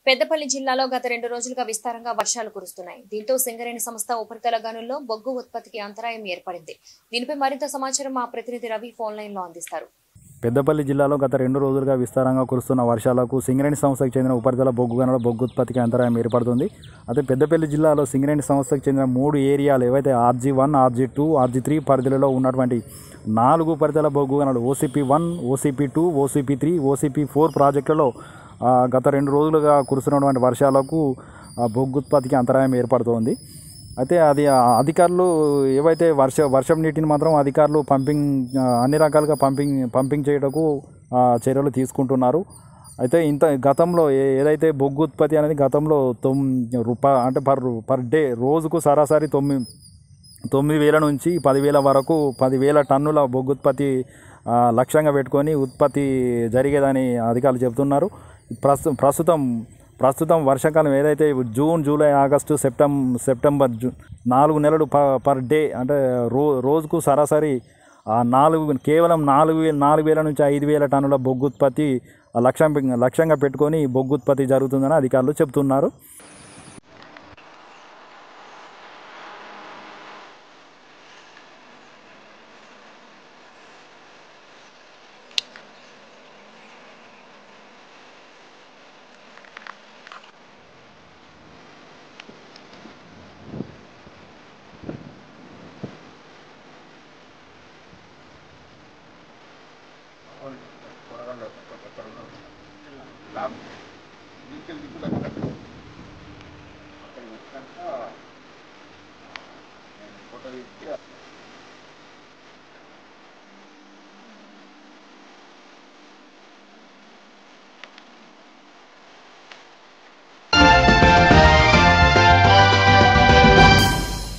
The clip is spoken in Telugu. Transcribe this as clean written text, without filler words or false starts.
పెద్దపల్లి జిల్లాలో గత 2 రోజులుగా విస్తారంగా వర్షాలు కురుస్తున్నాయి. దీంతో సింగరేణి సంస్థ ఉపరితల గనుల్లో బొగ్గు ఉత్పత్తికి అంతరాయం ఏర్పడింది. దీనిపై మరింత సమాచారం మా ప్రతినిధి రవి ఫోన్ లైన్ లో అందిస్తారు. పెద్దపల్లి జిల్లాలో గత 2 రోజులుగా విస్తారంగా కురుస్తున్న వర్షాలకు సింగరేణి సంస్థకు చెందిన ఉపరితల బొగ్గు గనుల బొగ్గు ఉత్పత్తికి అంతరాయం ఏర్పడుతుంది. అయితే పెద్దపల్లి జిల్లాలో సింగరేణి సంస్థకు చెందిన 3 ఏరియాలు ఏవైతే RG1, RG2, RG3 పరిధిలో ఉన్నటువంటి 4 ఉపరితల బొగ్గు గనులు OCP1, OCP2, OCP3, OCP4 ప్రాజెక్టులలో గత 2 రోజులుగా కురుస్తున్నటువంటి వర్షాలకు బొగ్గు ఉత్పత్తికి అంతరాయం ఏర్పడుతోంది. అయితే అది అధికారులు ఏవైతే వర్షం నీటిని మాత్రం అధికారులు అన్ని రకాలుగా పంపింగ్ చేయటకు చర్యలు తీసుకుంటున్నారు. అయితే గతంలో ఏదైతే బొగ్గు ఉత్పత్తి అనేది గతంలో అంటే పర్ డే రోజుకు సరాసరి 9,000 నుంచి 10,000 వరకు 10,000 టన్నుల బొగ్గు ఉత్పత్తి లక్ష్యంగా పెట్టుకొని ఉత్పత్తి జరిగేదని అధికారులు చెబుతున్నారు. ప్రస్తుతం వర్షాకాలం ఏదైతే జూన్, జూలై, ఆగస్టు, సెప్టెంబర్ 4 నెలలు పర్ డే అంటే రోజుకు సరాసరి కేవలం 4,000 నుంచి 5,000 టన్నుల బొగ్గు ఉత్పత్తి లక్ష్యంగా పెట్టుకొని బొగ్గు ఉత్పత్తి జరుగుతుందని అధికారులు చెబుతున్నారు.